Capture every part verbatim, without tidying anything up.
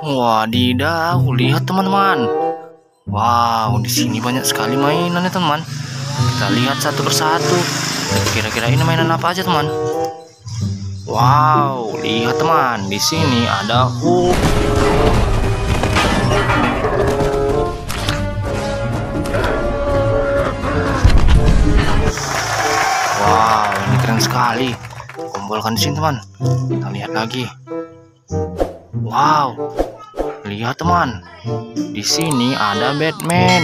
Wadidaw, lihat teman-teman. Wow, di sini banyak sekali mainan ya teman. Kita lihat satu persatu. Kira-kira ini mainan apa aja teman? Wow, lihat teman, di sini ada Hulk. Wow, ini keren sekali. Kumpulkan di sini teman. Kita lihat lagi. Wow, lihat teman, di sini ada Batman.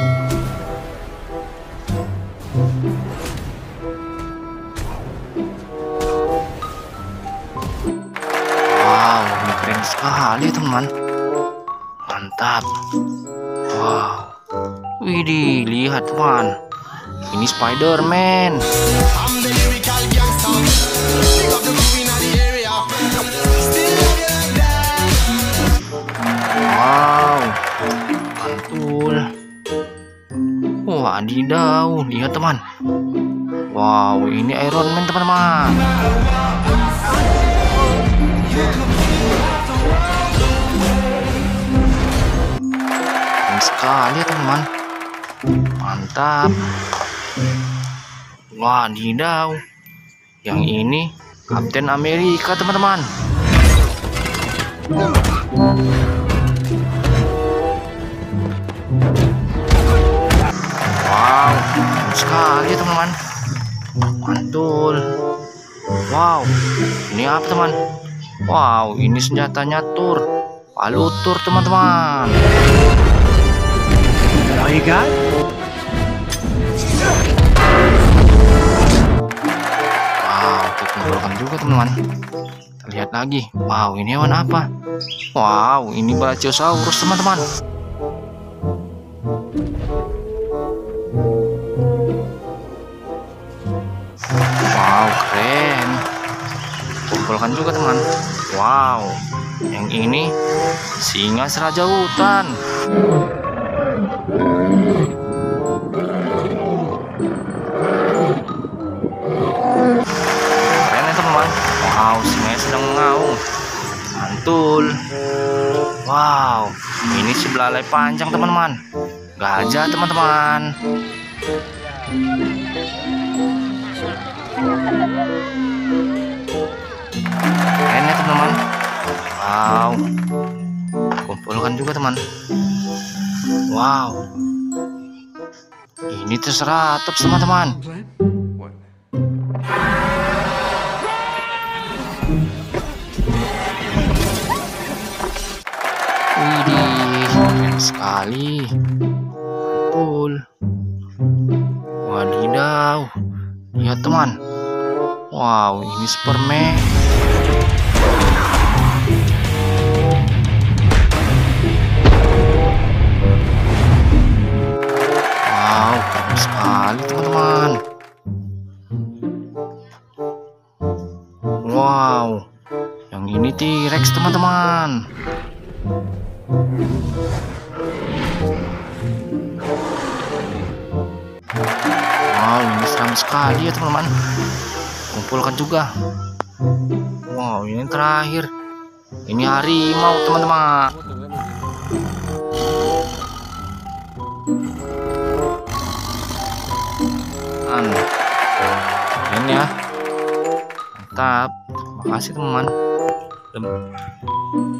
Wow, ini keren sekali teman. Mantap. Wow, widih, lihat teman, ini Spider-Man. Wow, mantul. Wadidaw, lihat teman. Wow, ini Iron Man teman-teman. Keren sekali teman. Mantap. Wadidaw, yang ini Kapten Amerika teman-teman. Wow, keren sekali teman-teman. Mantul. Wow, ini apa teman? Wow, ini senjatanya Thor, palu Thor teman-teman. Oh my god. Wow, kita kumpulkan juga teman-teman. Kita lihat lagi. Wow, ini hewan apa? Wow, ini Brachiosaurus teman-teman. Wow, keren. Kumpulkan juga teman. Wow, yang ini singa seraja hutan. Keren ya teman. Wow, singanya sedang mengaum. Mantul. Wow, ini si belalai panjang teman-teman. Gajah teman-teman. Keren ya teman-teman. Wow, kumpulkan juga teman. Wow, ini triceratops teman-teman. Widih, keren sekali. Mantul. Wadidaw, lihat teman. Wow, ini Superman. Wow, keren sekali teman-teman. Wow, yang ini T-Rex teman-teman. Wow, ini seram sekali ya teman-teman. Kumpulkan juga. Wow, ini terakhir. Ini harimau teman-teman. Keren ya. Mantap. Terima kasih teman-teman.